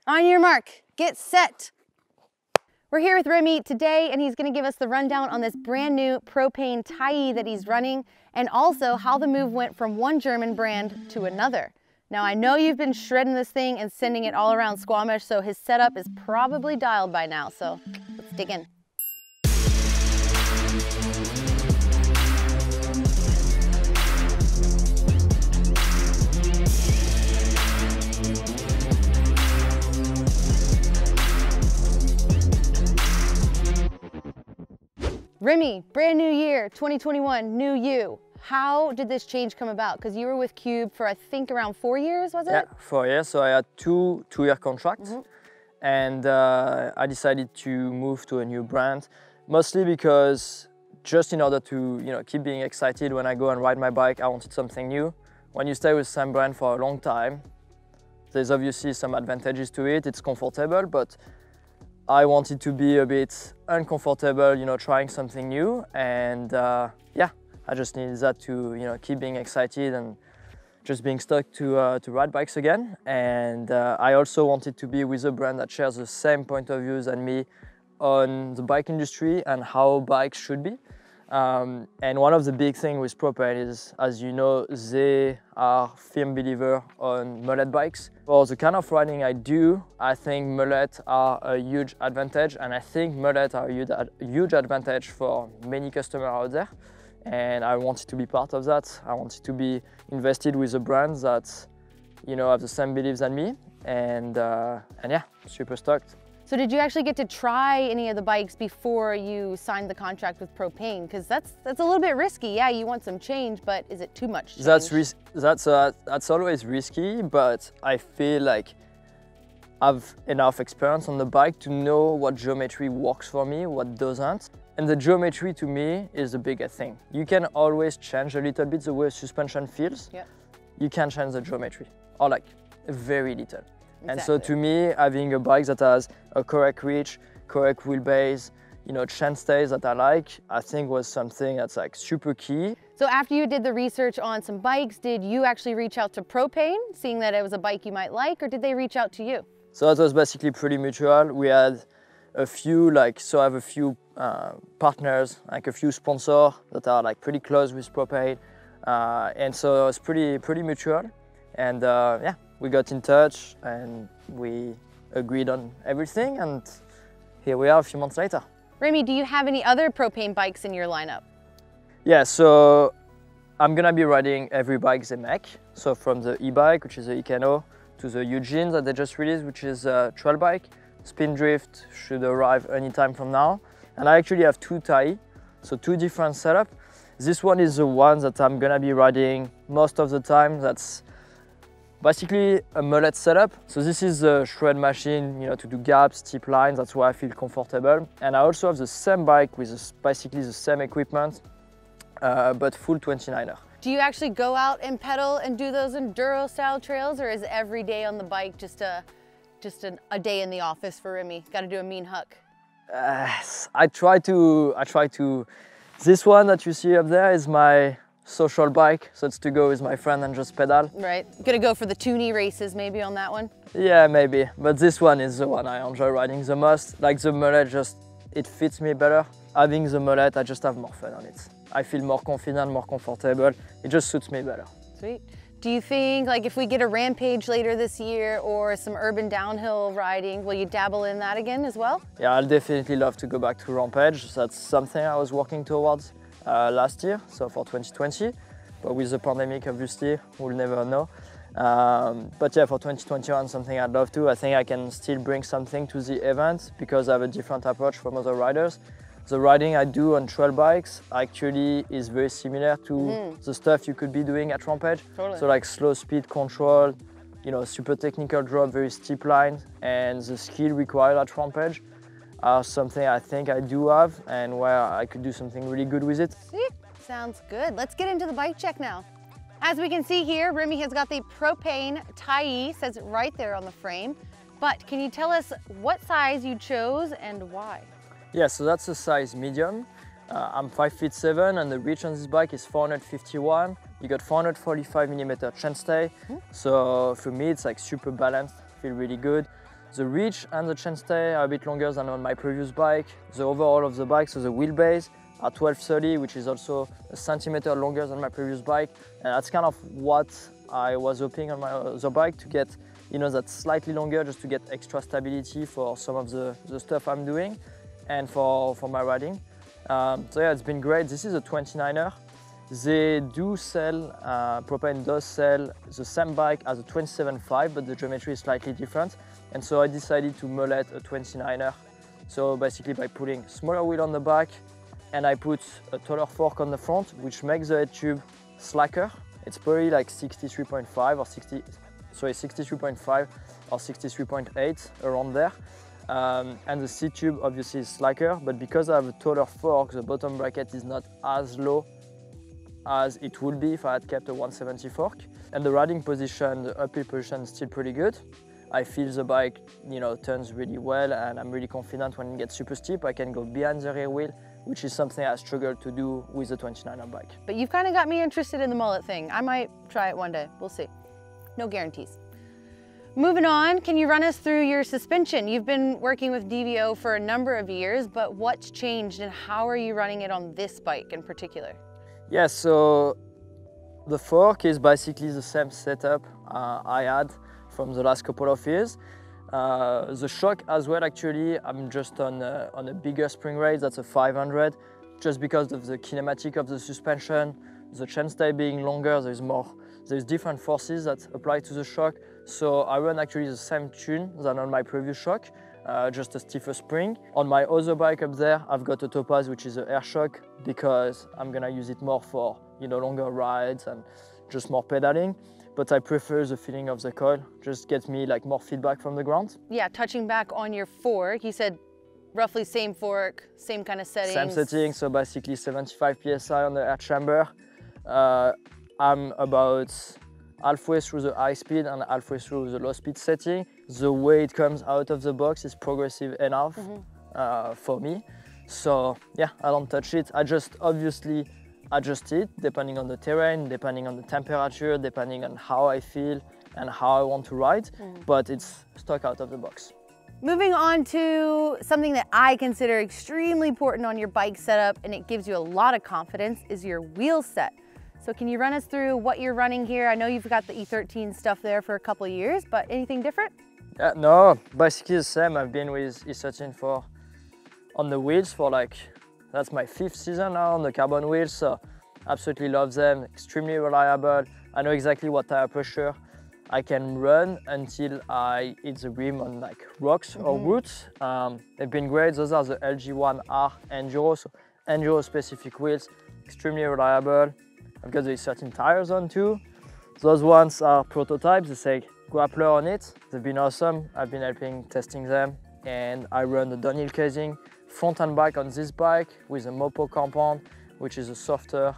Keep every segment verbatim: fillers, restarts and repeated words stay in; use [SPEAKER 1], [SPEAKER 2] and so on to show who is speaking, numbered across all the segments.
[SPEAKER 1] On your mark, get set. We're here with Rémy today, and he's gonna give us the rundown on this brand new Propain Tyee that he's running, and also how the move went from one German brand to another. Now, I know you've been shredding this thing and sending it all around Squamish, so his setup is probably dialed by now, so let's dig in. Rémy, brand new year, twenty twenty-one, new you. How did this change come about? Because you were with Cube for I think around four years, was it?
[SPEAKER 2] Yeah, four years. So I had two two-year contracts, mm-hmm. and uh, I decided to move to a new brand, mostly because just in order to you know keep being excited when I go and ride my bike, I wanted something new. When you stay with the same brand for a long time, there's obviously some advantages to it. It's comfortable, but I wanted to be a bit uncomfortable, you know, trying something new, and uh, yeah, I just needed that to, you know, keep being excited and just being stuck to uh, to ride bikes again. And uh, I also wanted to be with a brand that shares the same point of views as me on the bike industry and how bikes should be. Um, and one of the big things with Propain is, as you know, they are firm believer on mullet bikes. For the kind of riding I do, I think mullet are a huge advantage, and I think mullet are a huge, a huge advantage for many customers out there. And I wanted to be part of that. I wanted to be invested with a brand that, you know, have the same beliefs as me. And, uh, and yeah, super stoked.
[SPEAKER 1] So did you actually get to try any of the bikes before you signed the contract with Propain? Because that's that's a little bit risky. Yeah, you want some change, but is it too much change?
[SPEAKER 2] That's ris that's uh, that's always risky, but I feel like I've enough experience on the bike to know what geometry works for me, what doesn't. And the geometry to me is the biggest thing. You can always change a little bit the way suspension feels.
[SPEAKER 1] Yeah.
[SPEAKER 2] You can change the geometry, or like very little.
[SPEAKER 1] Exactly.
[SPEAKER 2] And so to me, having a bike that has a correct reach, correct wheelbase, you know, chain stays that I like, I think was something that's like super key.
[SPEAKER 1] So after you did the research on some bikes, did you actually reach out to Propain, seeing that it was a bike you might like, or did they reach out to you?
[SPEAKER 2] So it was basically pretty mutual. We had a few, like, so I have a few uh, partners, like a few sponsors that are like pretty close with Propain. Uh, and so it was pretty, pretty mutual. And uh, yeah, we got in touch and we agreed on everything, and here we are a few months later.
[SPEAKER 1] Rémy, do you have any other Propain bikes in your lineup?
[SPEAKER 2] Yeah, so I'm gonna be riding every bike they make. So from the e-bike, which is the Icano, to the Eugene that they just released, which is a trail bike. Spin Drift should arrive anytime from now. And I actually have two Tyee, so two different setups. This one is the one that I'm gonna be riding most of the time. That's basically a mullet setup. So this is a shred machine, you know, to do gaps, steep lines. That's where I feel comfortable. And I also have the same bike with basically the same equipment, uh, but full twenty-niner.
[SPEAKER 1] Do you actually go out and pedal and do those enduro style trails, or is every day on the bike just a just an, a day in the office for Rémy? Got to do a mean huck.
[SPEAKER 2] Uh, I try to. I try to. This one that you see up there is my social bike, so it's to go with my friend and just pedal.
[SPEAKER 1] Right, gonna go for the toony races maybe on that one?
[SPEAKER 2] Yeah, maybe, but this one is the one I enjoy riding the most. Like the mullet, just, it fits me better. Having the mullet, I just have more fun on it. I feel more confident, more comfortable. It just suits me better.
[SPEAKER 1] Sweet. Do you think, like, if we get a Rampage later this year or some urban downhill riding, will you dabble in that again as well?
[SPEAKER 2] Yeah, I'll definitely love to go back to Rampage. That's something I was working towards Uh, last year, so for twenty twenty, but with the pandemic, obviously, we'll never know. Um, but yeah, for twenty twenty-one, something I'd love to. I think I can still bring something to the event because I have a different approach from other riders. The riding I do on trail bikes actually is very similar to mm. the stuff you could be doing at Rampage.
[SPEAKER 1] Totally.
[SPEAKER 2] So like slow speed control, you know, super technical drop, very steep lines, and the skill required at Rampage are something I think I do have and where I could do something really good with it.
[SPEAKER 1] Sweet. Sounds good. Let's get into the bike check now. As we can see here, Rémy has got the Propain Tyee, says it right there on the frame. But can you tell us what size you chose and why?
[SPEAKER 2] Yeah, so that's a size medium. Uh, I'm five feet seven and the reach on this bike is four hundred fifty-one. You got four hundred forty-five millimeter chainstay. Mm-hmm. So for me, it's like super balanced, feel really good. The reach and the chainstay are a bit longer than on my previous bike. The overall of the bike, so the wheelbase, are twelve thirty, which is also a centimeter longer than my previous bike. And that's kind of what I was hoping on my other bike, to get, you know, that slightly longer, just to get extra stability for some of the, the stuff I'm doing and for, for my riding. Um, so yeah, it's been great. This is a twenty-niner. They do sell, uh, Propain does sell the same bike as a twenty-seven point five, but the geometry is slightly different. And so I decided to mullet a twenty-niner. So basically by putting smaller wheel on the back, and I put a taller fork on the front, which makes the head tube slacker. It's probably like sixty-three point five or sixty, sorry, sixty-three point five or sixty-three point eight, around there. Um, and the seat tube obviously is slacker, but because I have a taller fork, the bottom bracket is not as low as it would be if I had kept a one seventy fork. And the riding position, the uphill position is still pretty good. I feel the bike, you know, turns really well, and I'm really confident when it gets super steep, I can go behind the rear wheel, which is something I struggled to do with the twenty-niner bike.
[SPEAKER 1] But you've kind of got me interested in the mullet thing. I might try it one day, we'll see. No guarantees. Moving on, can you run us through your suspension? You've been working with D V O for a number of years, but what's changed and how are you running it on this bike in particular?
[SPEAKER 2] Yeah, so the fork is basically the same setup uh, I had from the last couple of years. Uh, the shock as well, actually, I'm just on a, on a bigger spring rate, that's a five hundred, just because of the kinematic of the suspension, the chainstay being longer, there's more, there's different forces that apply to the shock. So I run actually the same tune than on my previous shock, uh, just a stiffer spring. On my other bike up there, I've got a Topaz, which is an air shock, because I'm gonna use it more for, you know, longer rides and just more pedaling. But I prefer the feeling of the coil, just gets me like more feedback from the ground.
[SPEAKER 1] Yeah, touching back on your fork, you said roughly same fork, same kind of settings.
[SPEAKER 2] Same setting, so basically seventy-five P S I on the air chamber. Uh, I'm about halfway through the high speed and halfway through the low speed setting. The way it comes out of the box is progressive enough mm-hmm. uh, for me. So yeah, I don't touch it. I just obviously adjust it depending on the terrain, depending on the temperature, depending on how I feel and how I want to ride, mm. but it's stuck out of the box.
[SPEAKER 1] Moving on to something that I consider extremely important on your bike setup, and it gives you a lot of confidence, is your wheel set. So can you run us through what you're running here? I know you've got the E thirteen stuff there for a couple of years, but anything different?
[SPEAKER 2] Yeah, no, basically the same. I've been with E thirteen for on the wheels for like, that's my fifth season now on the carbon wheels, so absolutely love them, extremely reliable. I know exactly what tire pressure I can run until I hit the rim on like rocks mm-hmm. or roots. Um, they've been great. Those are the L G one R Enduro, so Enduro specific wheels, extremely reliable. I've got the E thirteen tires on too. Those ones are prototypes, they say grappler on it. They've been awesome. I've been helping testing them, and I run the downhill casing front and back on this bike with a Mopo compound, which is a softer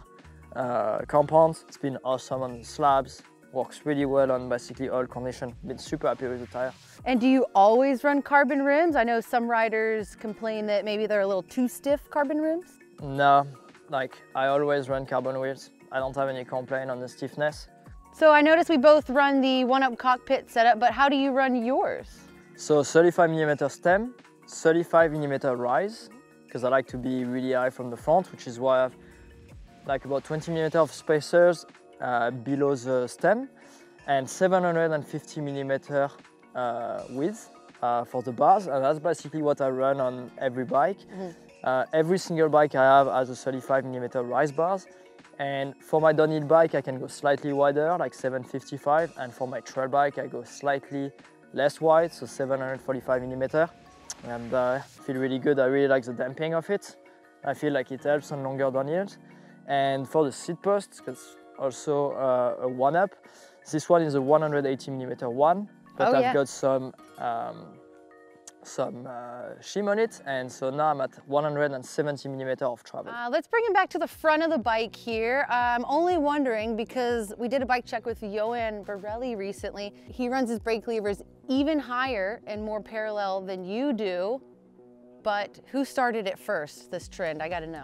[SPEAKER 2] uh, compound. It's been awesome on the slabs. Works really well on basically all conditions. Been super happy with the tire.
[SPEAKER 1] And do you always run carbon rims? I know some riders complain that maybe they're a little too stiff, carbon rims.
[SPEAKER 2] No, like I always run carbon wheels. I don't have any complaint on the stiffness.
[SPEAKER 1] So I noticed we both run the one-up Cockpit setup, but how do you run yours?
[SPEAKER 2] So thirty-five millimeter stem, thirty-five millimeter rise, because I like to be really high from the front, which is why I have like about twenty millimeter of spacers uh, below the stem, and seven hundred fifty millimeter uh, width uh, for the bars, and that's basically what I run on every bike. Mm-hmm. uh, every single bike I have has a thirty-five millimeter rise bars, and for my downhill bike I can go slightly wider, like seven fifty-five, and for my trail bike I go slightly less wide, so seven hundred forty-five millimeter, and I uh, feel really good. I really like the damping of it. I feel like it helps on longer downhills. And for the seat post, it's also uh, a one-up. This one is a one hundred eighty millimeter one, but
[SPEAKER 1] oh,
[SPEAKER 2] I've
[SPEAKER 1] yeah.
[SPEAKER 2] got some um, some uh, shim on it, and so now I'm at one hundred seventy millimeter of travel.
[SPEAKER 1] Uh, let's bring it back to the front of the bike here. I'm only wondering because we did a bike check with Johan Borelli recently. He runs his brake levers even higher and more parallel than you do, but who started it first, this trend? I gotta know.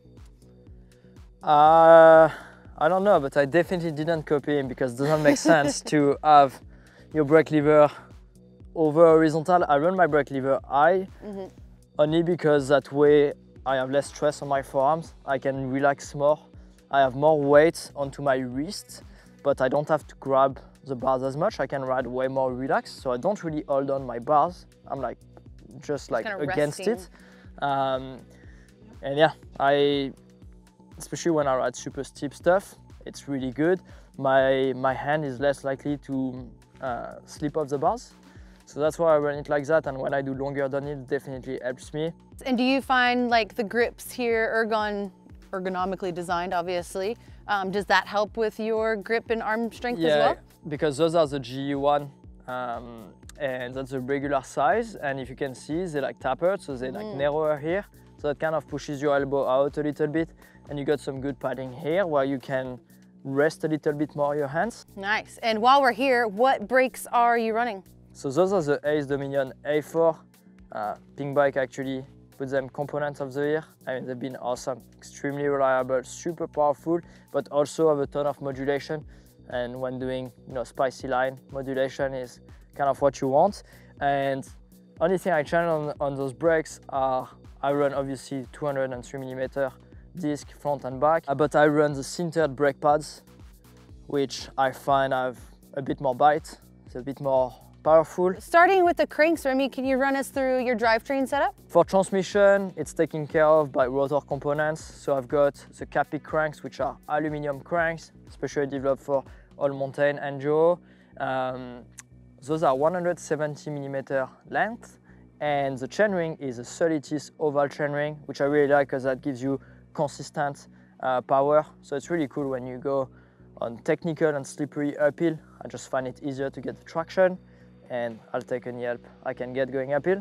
[SPEAKER 2] Uh, I don't know, but I definitely didn't copy him, because it doesn't make sense to have your brake lever over horizontal, I run my brake lever high, mm-hmm. only because that way I have less stress on my forearms. I can relax more. I have more weight onto my wrist, but I don't have to grab the bars as much. I can ride way more relaxed, so I don't really hold on my bars. I'm like just like against resting. it. Um, and yeah, I, especially when I ride super steep stuff, it's really good. My, my hand is less likely to uh, slip off the bars. So that's why I run it like that, and when I do longer downhill, it definitely helps me.
[SPEAKER 1] And do you find like the grips here ergon, ergonomically designed, obviously, um, does that help with your grip and arm strength
[SPEAKER 2] yeah,
[SPEAKER 1] as well?
[SPEAKER 2] Because those are the G E one, um, and that's the regular size, and if you can see, they're like tapered, so they're mm. like narrower here, so that kind of pushes your elbow out a little bit, and you got some good padding here where you can rest a little bit more your hands.
[SPEAKER 1] Nice. And while we're here, what brakes are you running?
[SPEAKER 2] So those are the Ace Dominion A four. Uh, Pinkbike actually put them components of the year. I mean, they've been awesome, extremely reliable, super powerful, but also have a ton of modulation. And when doing, you know, spicy line, modulation is kind of what you want. And only thing I change on, on those brakes are, I run obviously two hundred three millimeter disc front and back, but I run the sintered brake pads, which I find have a bit more bite, it's a bit more powerful. Starting
[SPEAKER 1] with the cranks, Rémy, can you run us through your drivetrain setup?
[SPEAKER 2] For transmission, it's taken care of by rotor components. So I've got the Cockpit cranks, which are aluminum cranks, especially developed for all mountain enduro. Um, those are one hundred seventy millimeter length, and the chainring is a thirty teeth oval chainring, which I really like because that gives you consistent uh, power. So it's really cool when you go on technical and slippery uphill. I just find it easier to get the traction, and I'll take any help I can get going uphill.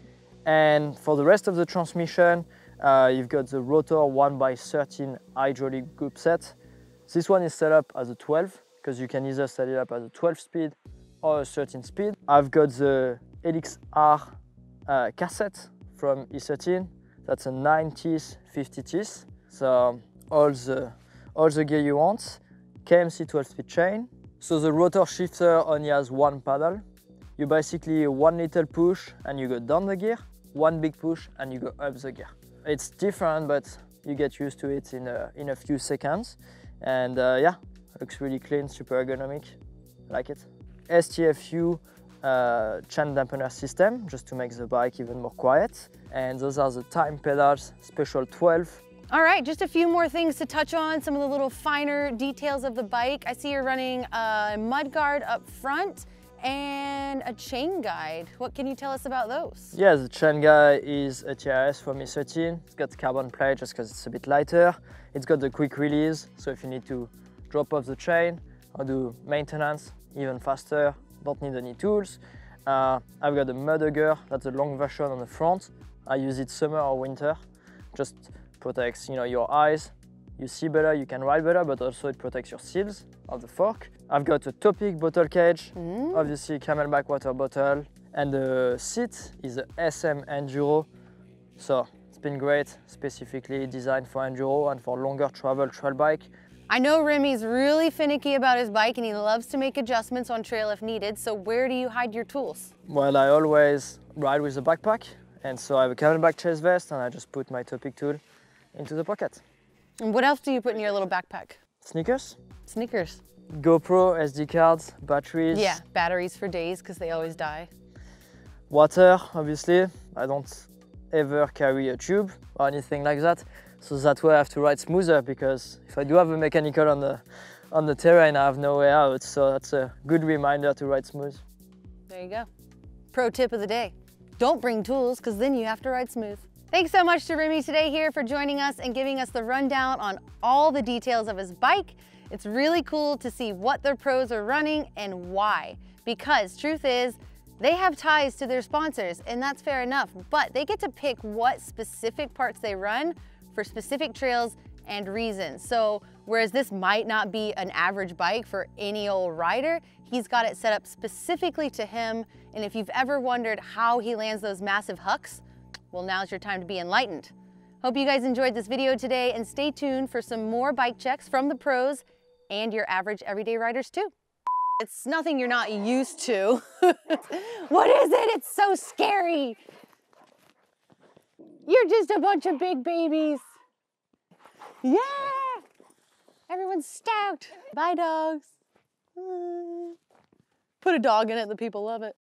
[SPEAKER 2] And for the rest of the transmission, uh, you've got the rotor one by thirteen hydraulic group set. This one is set up as a twelve, because you can either set it up as a twelve speed or a thirteen speed. I've got the Helix R uh, cassette from E thirteen. That's a nine teeth, fifty teeth. So all the, all the gear you want. K M C twelve speed chain. So the rotor shifter only has one pedal. You basically one little push and you go down the gear, one big push and you go up the gear. It's different, but you get used to it in a, in a few seconds. And uh, yeah, looks really clean, super ergonomic, I like it. S T F U uh, chain dampener system, just to make the bike even more quiet. And those are the time pedals, special twelve.
[SPEAKER 1] All right, just a few more things to touch on, some of the little finer details of the bike. I see you're running a mud guard up front and a chain guide. What can you tell us about those?
[SPEAKER 2] Yeah, the chain guide is a T R S from E thirteen. It's got carbon plate just because it's a bit lighter. It's got the quick release, so if you need to drop off the chain or do maintenance even faster, don't need any tools. Uh, I've got a mud hugger, that's a long version on the front. I use it summer or winter, just protects, you know, your eyes. You see better, you can ride better, but also it protects your seals of the fork. I've got a Topic bottle cage, mm. obviously Camelback water bottle, and the seat is a S M Enduro. So it's been great, specifically designed for Enduro and for longer travel trail bike.
[SPEAKER 1] I know Rémy's really finicky about his bike and he loves to make adjustments on trail if needed, so where do you hide your tools?
[SPEAKER 2] Well, I always ride with a backpack, and so I have a Camelback chest vest and I just put my Topic tool into the pocket.
[SPEAKER 1] And what else do you put in your little backpack?
[SPEAKER 2] Sneakers.
[SPEAKER 1] Sneakers.
[SPEAKER 2] GoPro, S D cards, batteries.
[SPEAKER 1] Yeah, batteries for days because they always die.
[SPEAKER 2] Water, obviously. I don't ever carry a tube or anything like that. So that way I have to ride smoother, because if I do have a mechanical on the, on the terrain, I have no way out. So that's a good reminder to ride smooth.
[SPEAKER 1] There you go. Pro tip of the day. Don't bring tools, because then you have to ride smooth. Thanks so much to Rémy today here for joining us and giving us the rundown on all the details of his bike. It's really cool to see what their pros are running and why, because truth is, they have ties to their sponsors, and that's fair enough, but they get to pick what specific parts they run for specific trails and reasons. So whereas this might not be an average bike for any old rider, he's got it set up specifically to him. And if you've ever wondered how he lands those massive hucks, well, now's your time to be enlightened. Hope you guys enjoyed this video today, and stay tuned for some more bike checks from the pros and your average everyday riders too. It's nothing you're not used to. What is it? It's so scary. You're just a bunch of big babies. Yeah! Everyone's stoked. Bye, dogs. Put a dog in it, the people love it.